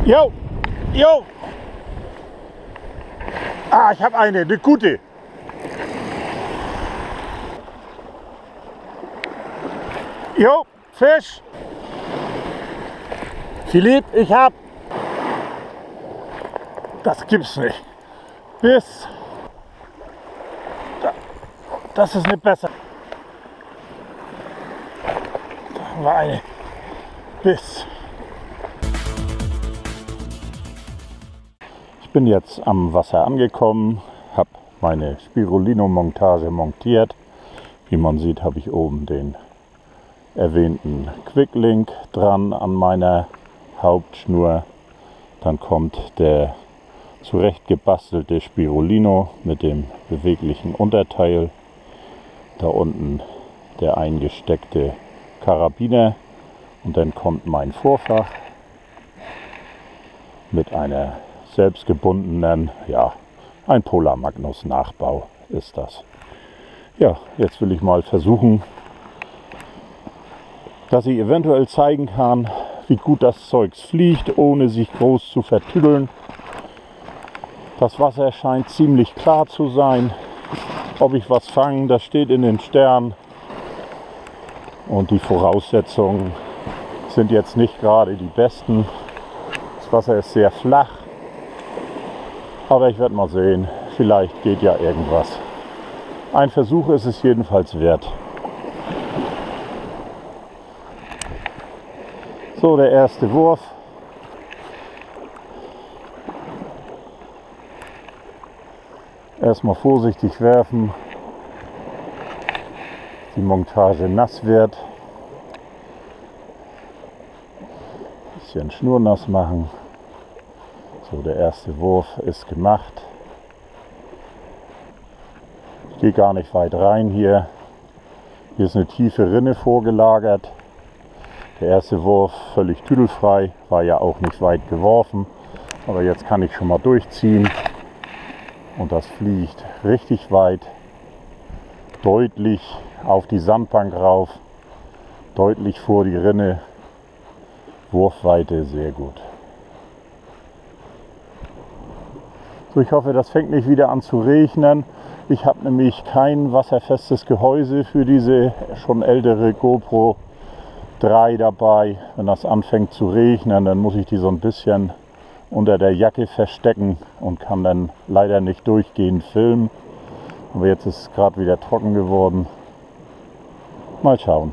Jo, jo. Ah, ich habe eine gute. Jo, Fisch. Philipp, ich hab. Das gibt's nicht. Biss. Das ist nicht besser. Da war eine. Biss. Ich bin jetzt am Wasser angekommen, habe meine Spirulino-Montage montiert. Wie man sieht, habe ich oben den erwähnten Quicklink dran an meiner Hauptschnur. Dann kommt der zurecht gebastelte Spirulino mit dem beweglichen Unterteil. Da unten der eingesteckte Karabiner und dann kommt mein Vorfach mit einer selbstgebundenen, ja, ein Polar Magnus Nachbau ist das. Ja, jetzt will ich mal versuchen, dass ich eventuell zeigen kann, wie gut das Zeugs fliegt, ohne sich groß zu vertüdeln. Das Wasser scheint ziemlich klar zu sein. Ob ich was fange, das steht in den Sternen. Und die Voraussetzungen sind jetzt nicht gerade die besten. Das Wasser ist sehr flach. Aber ich werde mal sehen, vielleicht geht ja irgendwas. Ein Versuch ist es jedenfalls wert. So, der erste Wurf. Erstmal vorsichtig werfen, die Montage nass wird. Bisschen schnurnass machen. So, der erste Wurf ist gemacht. Ich gehe gar nicht weit rein hier. Hier ist eine tiefe Rinne vorgelagert. Der erste Wurf völlig tüdelfrei, war ja auch nicht weit geworfen. Aber jetzt kann ich schon mal durchziehen. Und das fliegt richtig weit, deutlich auf die Sandbank rauf, deutlich vor die Rinne. Wurfweite sehr gut. So, ich hoffe, das fängt nicht wieder an zu regnen. Ich habe nämlich kein wasserfestes Gehäuse für diese schon ältere GoPro 3 dabei. Wenn das anfängt zu regnen, dann muss ich die so ein bisschen unter der Jacke verstecken und kann dann leider nicht durchgehend filmen. Aber jetzt ist es gerade wieder trocken geworden. Mal schauen.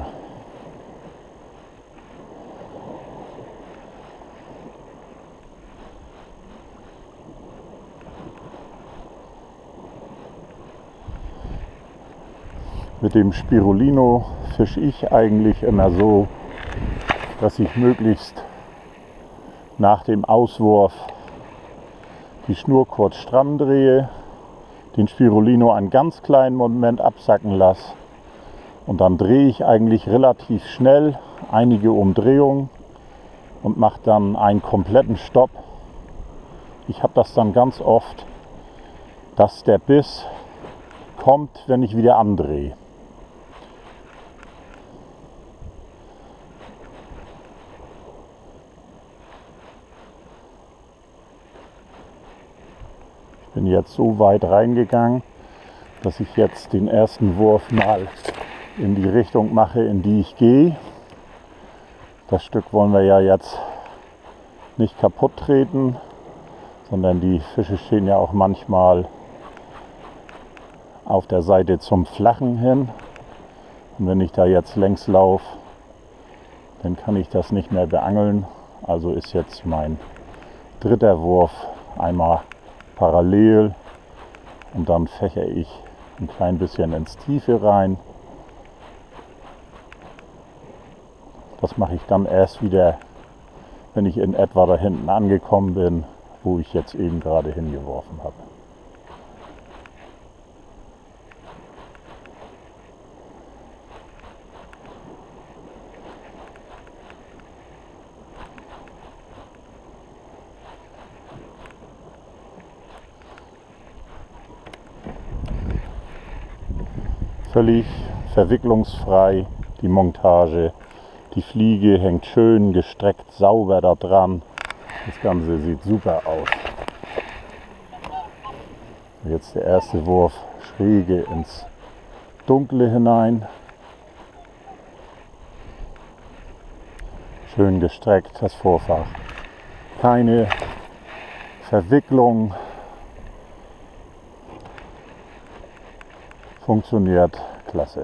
Mit dem Spirulino fische ich eigentlich immer so, dass ich möglichst nach dem Auswurf die Schnur kurz stramm drehe, den Spirulino einen ganz kleinen Moment absacken lasse und dann drehe ich eigentlich relativ schnell einige Umdrehungen und mache dann einen kompletten Stopp. Ich habe das dann ganz oft, dass der Biss kommt, wenn ich wieder andrehe. Ich bin jetzt so weit reingegangen, dass ich jetzt den ersten Wurf mal in die Richtung mache, in die ich gehe. Das Stück wollen wir ja jetzt nicht kaputt treten, sondern die Fische stehen ja auch manchmal auf der Seite zum Flachen hin. Und wenn ich da jetzt längs laufe, dann kann ich das nicht mehr beangeln. Also ist jetzt mein dritter Wurf einmal parallel und dann fächere ich ein klein bisschen ins Tiefe rein. Das mache ich dann erst wieder, wenn ich in etwa da hinten angekommen bin, wo ich jetzt eben gerade hingeworfen habe. Völlig verwicklungsfrei die Montage. Die Fliege hängt schön gestreckt sauber da dran. Das Ganze sieht super aus. Jetzt der erste Wurf schräge ins Dunkle hinein. Schön gestreckt das Vorfach. Keine Verwicklung. Funktioniert klasse.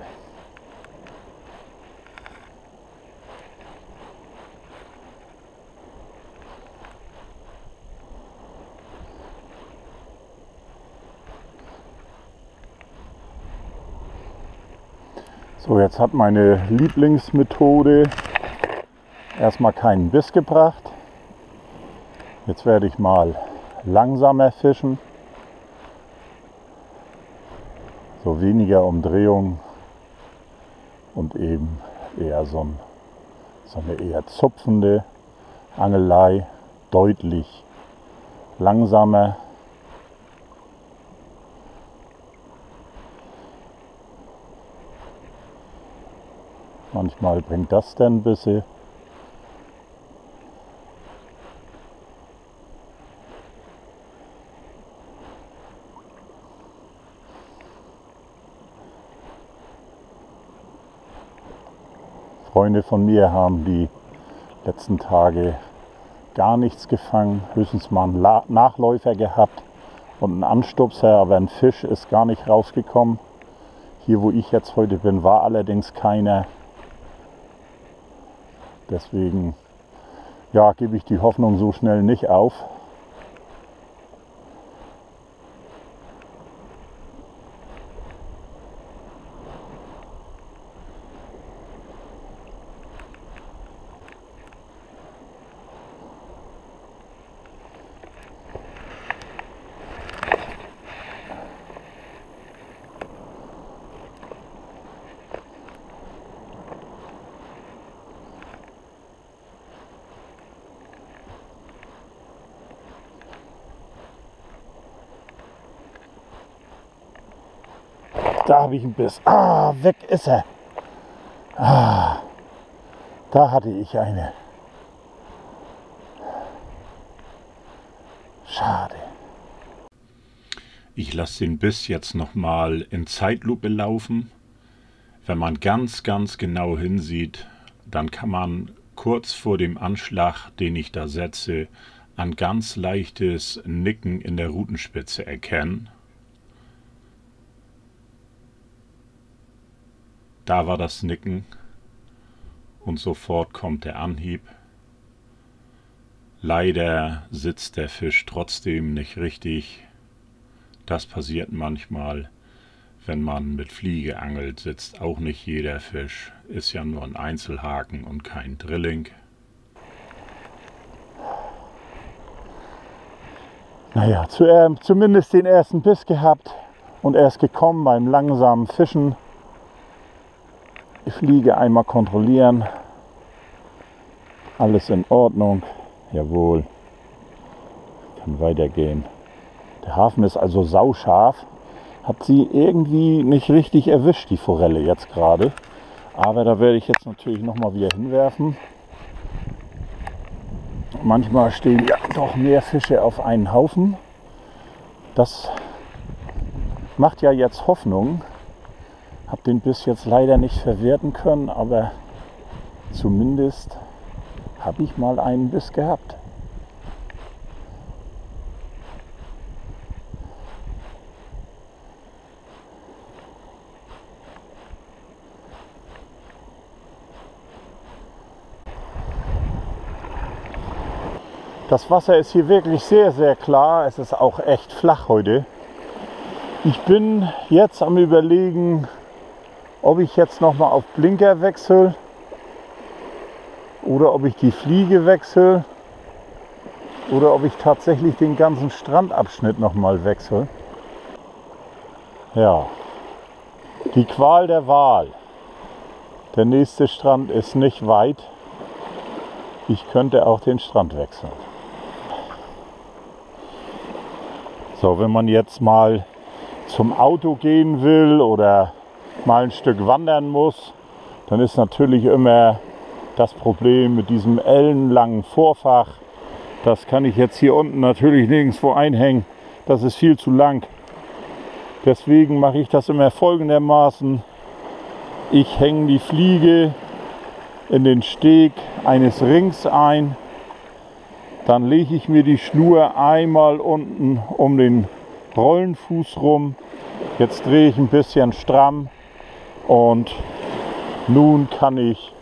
So, jetzt hat meine Lieblingsmethode erstmal keinen Biss gebracht. Jetzt werde ich mal langsamer fischen. So weniger Umdrehung und eben eher so eine eher zupfende Angelei, deutlich langsamer. Manchmal bringt das dann ein bisschen. Freunde von mir haben die letzten Tage gar nichts gefangen, höchstens mal einen Nachläufer gehabt und einen Anstupser, aber ein Fisch ist gar nicht rausgekommen. Hier, wo ich jetzt heute bin, war allerdings keiner. Deswegen ja, gebe ich die Hoffnung so schnell nicht auf. Da habe ich einen Biss. Ah, weg ist er. Ah, da hatte ich eine. Schade. Ich lasse den Biss jetzt nochmal in Zeitlupe laufen. Wenn man ganz genau hinsieht, dann kann man kurz vor dem Anschlag, den ich da setze, ein ganz leichtes Nicken in der Rutenspitze erkennen. Da war das Nicken und sofort kommt der Anhieb. Leider sitzt der Fisch trotzdem nicht richtig. Das passiert manchmal, wenn man mit Fliege angelt, sitzt auch nicht jeder Fisch. Ist ja nur ein Einzelhaken und kein Drilling. Naja, zumindest den ersten Biss gehabt und er ist gekommen beim langsamen Fischen. Die Fliege einmal kontrollieren. Alles in Ordnung. Jawohl. Kann weitergehen. Der Hafen ist also sauscharf. Hat sie irgendwie nicht richtig erwischt, die Forelle jetzt gerade. Aber da werde ich jetzt natürlich nochmal wieder hinwerfen. Manchmal stehen ja doch mehr Fische auf einen Haufen. Das macht ja jetzt Hoffnung. Habe den Biss jetzt leider nicht verwerten können, aber zumindest habe ich mal einen Biss gehabt. Das Wasser ist hier wirklich sehr klar. Es ist auch echt flach heute. Ich bin jetzt am Überlegen, ob ich jetzt noch mal auf Blinker wechsle oder ob ich die Fliege wechsle oder ob ich tatsächlich den ganzen Strandabschnitt noch mal wechsle. Ja, die Qual der Wahl. Der nächste Strand ist nicht weit. Ich könnte auch den Strand wechseln. So, wenn man jetzt mal zum Auto gehen will oder mal ein Stück wandern muss, dann ist natürlich immer das Problem mit diesem ellenlangen Vorfach. Das kann ich jetzt hier unten natürlich nirgendwo einhängen. Das ist viel zu lang. Deswegen mache ich das immer folgendermaßen. Ich hänge die Fliege in den Steg eines Rings ein. Dann lege ich mir die Schnur einmal unten um den Rollenfuß rum. Jetzt drehe ich ein bisschen stramm und nun kann ich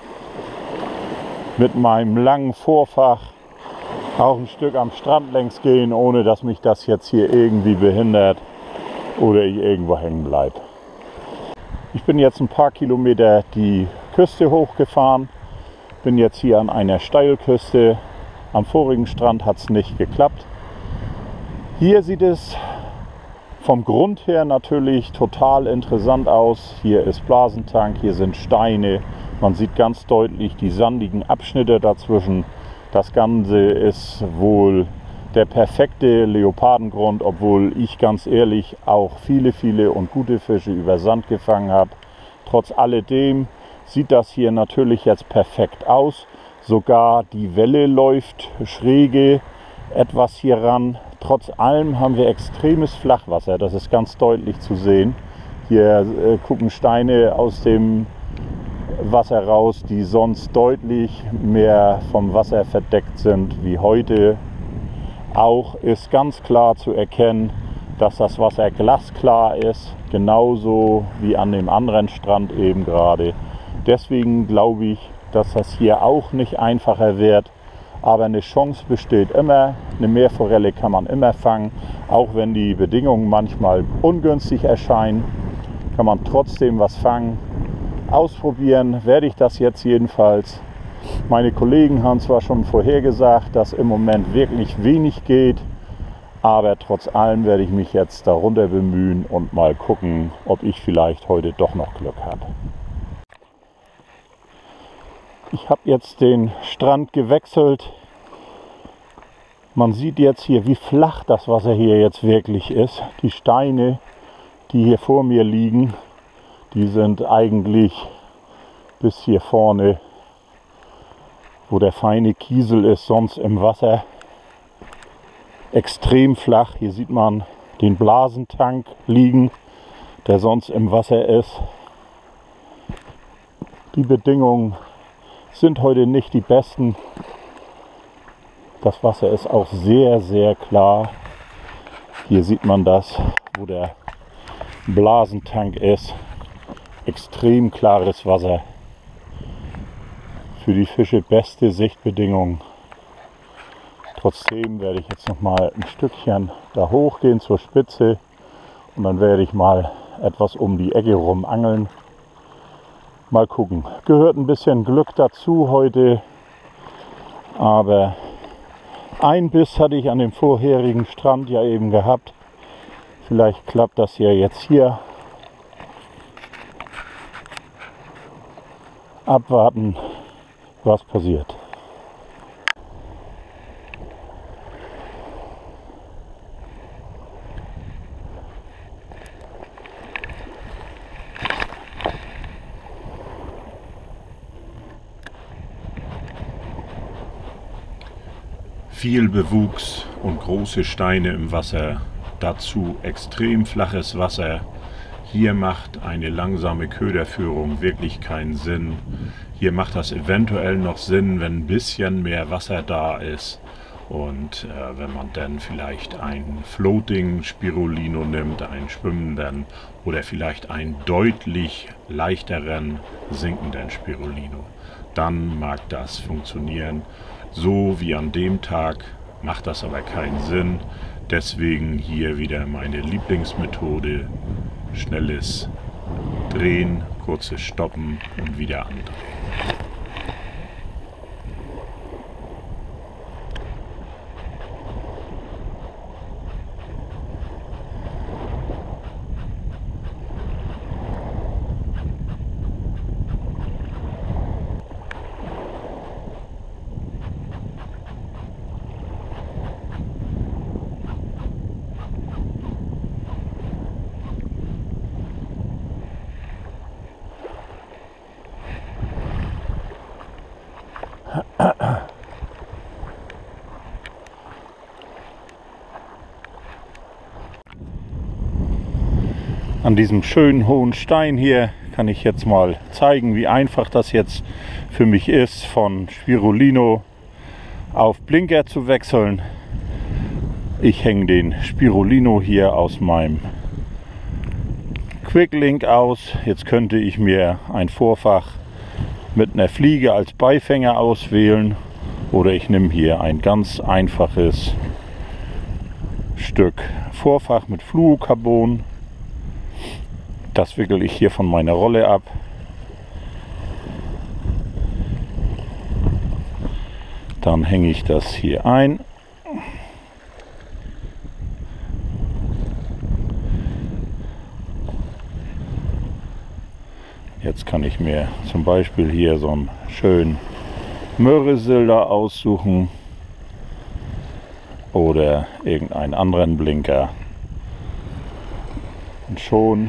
mit meinem langen Vorfach auch ein Stück am Strand längs gehen, ohne dass mich das jetzt hier irgendwie behindert oder ich irgendwo hängen bleibe. Ich bin jetzt ein paar Kilometer die Küste hochgefahren, bin jetzt hier an einer Steilküste. Am vorigen Strand hat es nicht geklappt. Hier sieht es vom Grund her natürlich total interessant aus. Hier ist Blasentank, hier sind Steine. Man sieht ganz deutlich die sandigen Abschnitte dazwischen. Das Ganze ist wohl der perfekte Leopardengrund, obwohl ich ganz ehrlich auch viele und gute Fische über Sand gefangen habe. Trotz alledem sieht das hier natürlich jetzt perfekt aus. Sogar die Welle läuft schräge etwas hier ran. Trotz allem haben wir extremes Flachwasser, das ist ganz deutlich zu sehen. Hier gucken Steine aus dem Wasser raus, die sonst deutlich mehr vom Wasser verdeckt sind wie heute. Auch ist ganz klar zu erkennen, dass das Wasser glasklar ist, genauso wie an dem anderen Strand eben gerade. Deswegen glaube ich, dass das hier auch nicht einfacher wird, aber eine Chance besteht immer. Eine Meerforelle kann man immer fangen, auch wenn die Bedingungen manchmal ungünstig erscheinen, kann man trotzdem was fangen. Ausprobieren werde ich das jetzt jedenfalls. Meine Kollegen haben zwar schon vorhergesagt, dass im Moment wirklich wenig geht, aber trotz allem werde ich mich jetzt darunter bemühen und mal gucken, ob ich vielleicht heute doch noch Glück habe. Ich habe jetzt den Strand gewechselt. Man sieht jetzt hier, wie flach das Wasser hier jetzt wirklich ist. Die Steine, die hier vor mir liegen, die sind eigentlich bis hier vorne, wo der feine Kiesel ist, sonst im Wasser extrem flach. Hier sieht man den Blasentank liegen, der sonst im Wasser ist. Die Bedingungen sind heute nicht die besten. Das Wasser ist auch sehr klar. Hier sieht man das, wo der Blasentank ist. Extrem klares Wasser. Für die Fische beste Sichtbedingungen. Trotzdem werde ich jetzt noch mal ein Stückchen da hochgehen zur Spitze und dann werde ich mal etwas um die Ecke rum angeln. Mal gucken. Gehört ein bisschen Glück dazu heute, aber ein Biss hatte ich an dem vorherigen Strand ja eben gehabt. Vielleicht klappt das ja jetzt hier. Abwarten, was passiert. Viel Bewuchs und große Steine im Wasser, dazu extrem flaches Wasser. Hier macht eine langsame Köderführung wirklich keinen Sinn. Hier macht das eventuell noch Sinn, wenn ein bisschen mehr Wasser da ist und wenn man dann vielleicht einen Floating Spirulino nimmt, einen schwimmenden oder vielleicht einen deutlich leichteren sinkenden Spirulino. Dann mag das funktionieren. So wie an dem Tag macht das aber keinen Sinn. Deswegen hier wieder meine Lieblingsmethode. Schnelles Drehen, kurzes Stoppen und wieder andrehen. An diesem schönen hohen Stein hier kann ich jetzt mal zeigen, wie einfach das jetzt für mich ist, von Spirulino auf Blinker zu wechseln. Ich hänge den Spirulino hier aus meinem Quicklink aus. Jetzt könnte ich mir ein Vorfach mit einer Fliege als Beifänger auswählen oder ich nehme hier ein ganz einfaches Stück Vorfach mit Fluorocarbon. Das wickel ich hier von meiner Rolle ab. Dann hänge ich das hier ein. Jetzt kann ich mir zum Beispiel hier so einen schönen Mürresilder aussuchen oder irgendeinen anderen Blinker. Und schon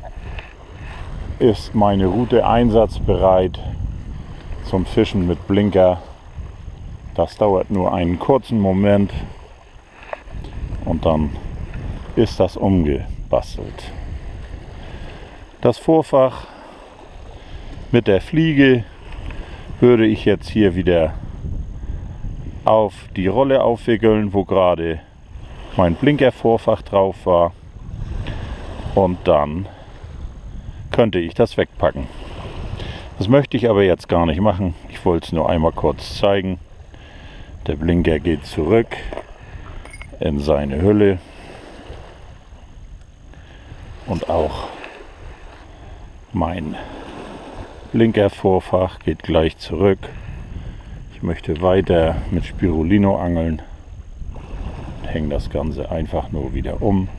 ist meine Route einsatzbereit zum Fischen mit Blinker. Das dauert nur einen kurzen Moment und dann ist das umgebastelt. Das Vorfach mit der Fliege würde ich jetzt hier wieder auf die Rolle aufwickeln, wo gerade mein Blinkervorfach drauf war, und dann könnte ich das wegpacken. Das möchte ich aber jetzt gar nicht machen. Ich wollte es nur einmal kurz zeigen. Der Blinker geht zurück in seine Hülle und auch mein Blinkervorfach geht gleich zurück. Ich möchte weiter mit Spirulino angeln. Hänge das Ganze einfach nur wieder um.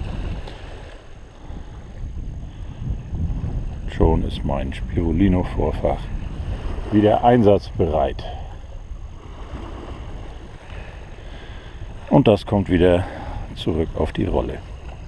Schon ist mein Spirulino-Vorfach wieder einsatzbereit. Und das kommt wieder zurück auf die Rolle.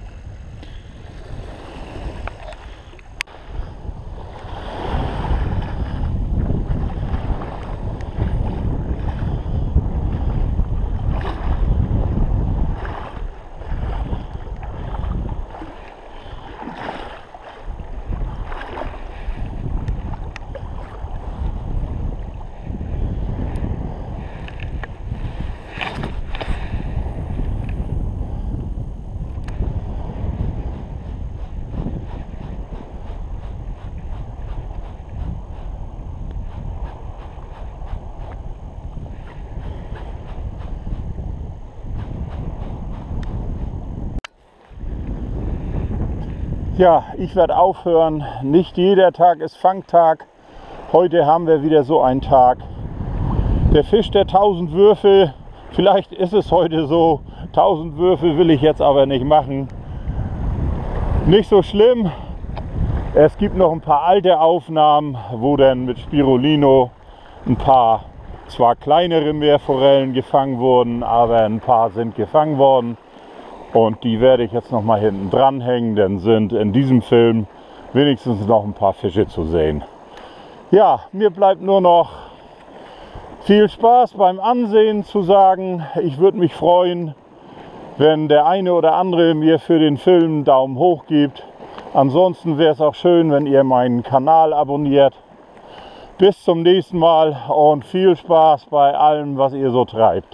Ja, ich werde aufhören. Nicht jeder Tag ist Fangtag. Heute haben wir wieder so einen Tag. Der Fisch der 1000 Würfe, vielleicht ist es heute so. 1000 Würfe will ich jetzt aber nicht machen. Nicht so schlimm. Es gibt noch ein paar alte Aufnahmen, wo dann mit Spirulino ein paar, zwar kleinere Meerforellen gefangen wurden, aber ein paar sind gefangen worden. Und die werde ich jetzt noch mal hinten dran hängen, dann sind in diesem Film wenigstens noch ein paar Fische zu sehen. Ja, mir bleibt nur noch viel Spaß beim Ansehen zu sagen. Ich würde mich freuen, wenn der eine oder andere mir für den Film einen Daumen hoch gibt. Ansonsten wäre es auch schön, wenn ihr meinen Kanal abonniert. Bis zum nächsten Mal und viel Spaß bei allem, was ihr so treibt.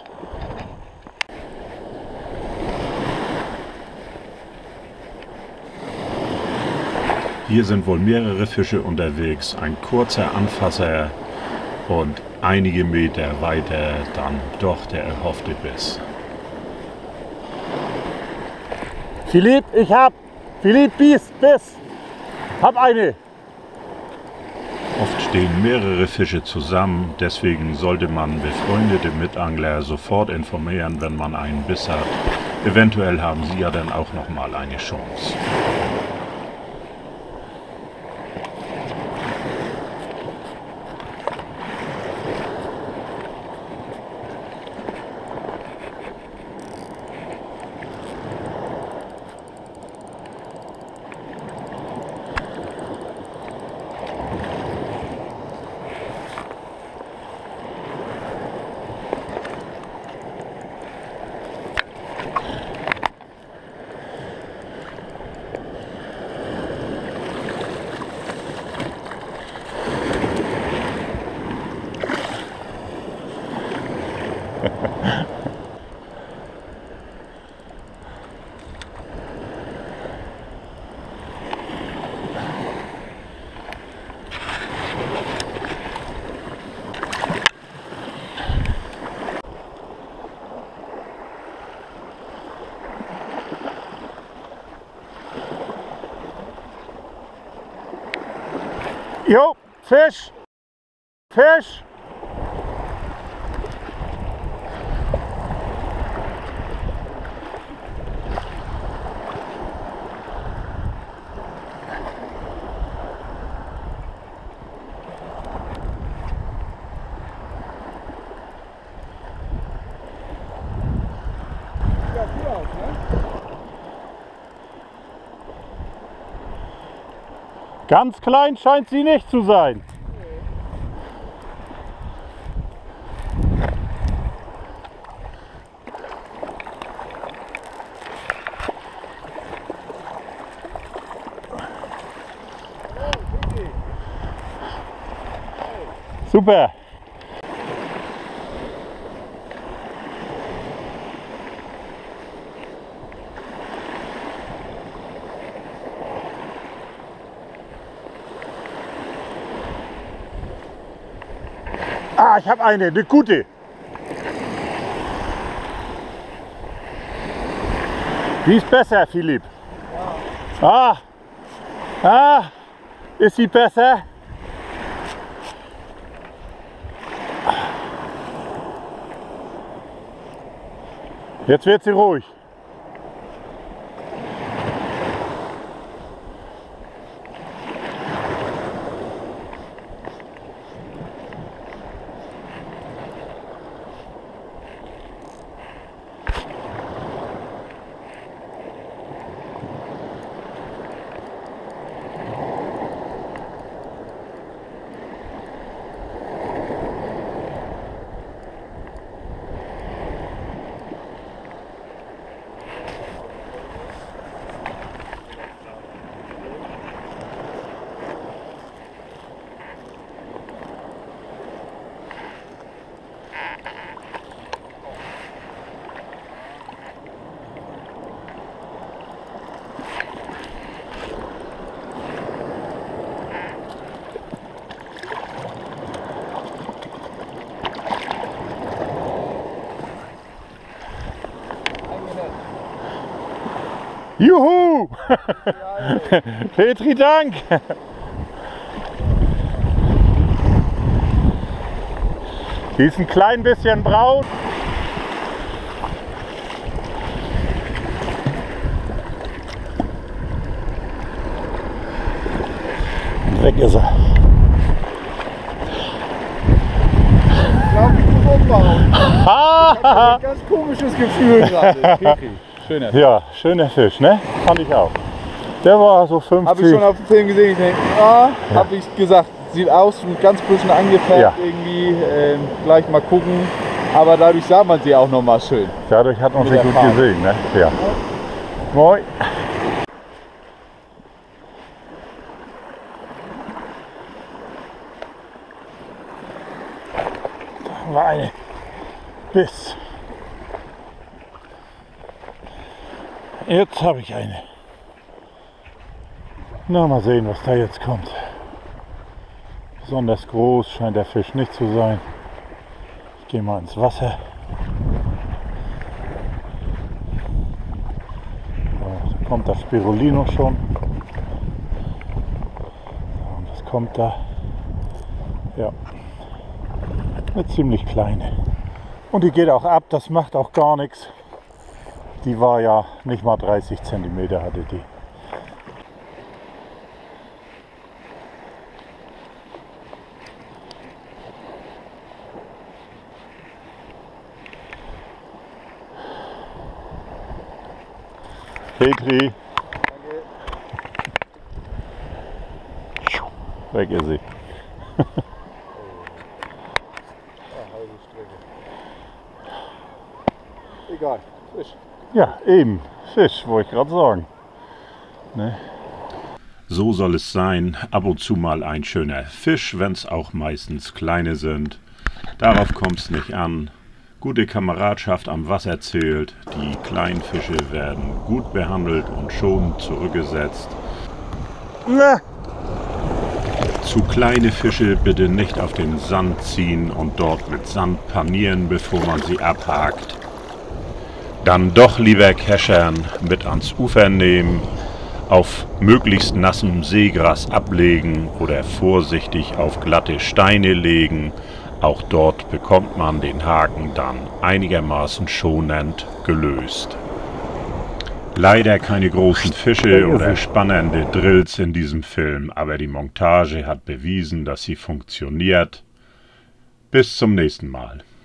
Hier sind wohl mehrere Fische unterwegs, ein kurzer Anfasser und einige Meter weiter dann doch der erhoffte Biss. Philipp, Biss, hab eine. Oft stehen mehrere Fische zusammen, deswegen sollte man befreundete Mitangler sofort informieren, wenn man einen Biss hat. Eventuell haben sie ja dann auch noch mal eine Chance. Jo, Fisch! Fisch! Ganz klein scheint sie nicht zu sein. Super. Ah, ich habe eine gute. Die ist besser, Philipp. Ja. Ist sie besser? Jetzt wird sie ruhig. Juhu! Petri, Dank! Die ist ein klein bisschen braun. Weg ist er. Ich glaube, ich muss umbauen. Ich habe ein ganz komisches Gefühl gerade. Petri. Schöner Fisch. Ja, schöner Fisch, ne? Fand ich auch. Der war so 50. Habe ich schon auf dem Film gesehen. Ich denke, habe ich gesagt, sieht aus, ein ganz bisschen angefärbt Ja. irgendwie. Gleich mal gucken. Aber dadurch sah man sie auch noch mal schön. Dadurch hat man Mit sie der gut Farbe. gesehen, ne? Ja. Moin. Da war eine Biss. Jetzt habe ich eine. Na, mal sehen, was da jetzt kommt. Besonders groß scheint der Fisch nicht zu sein. Ich gehe mal ins Wasser. Da kommt das Spirulino schon. Und was kommt da? Ja, eine ziemlich kleine. Und die geht auch ab, das macht auch gar nichts. Die war ja nicht mal 30 cm hatte die. Petri. Weg ist sie. Egal, Fisch. Ja, eben. Fisch, wollte ich gerade sagen. Ne? So soll es sein, ab und zu mal ein schöner Fisch, wenn es auch meistens kleine sind. Darauf kommt es nicht an. Gute Kameradschaft am Wasser zählt, die kleinen Fische werden gut behandelt und schonend zurückgesetzt. Zu kleine Fische bitte nicht auf den Sand ziehen und dort mit Sand panieren, bevor man sie abhakt. Dann doch lieber keschern, mit ans Ufer nehmen, auf möglichst nassem Seegras ablegen oder vorsichtig auf glatte Steine legen. Auch dort bekommt man den Haken dann einigermaßen schonend gelöst. Leider keine großen Fische oder spannende Drills in diesem Film, aber die Montage hat bewiesen, dass sie funktioniert. Bis zum nächsten Mal.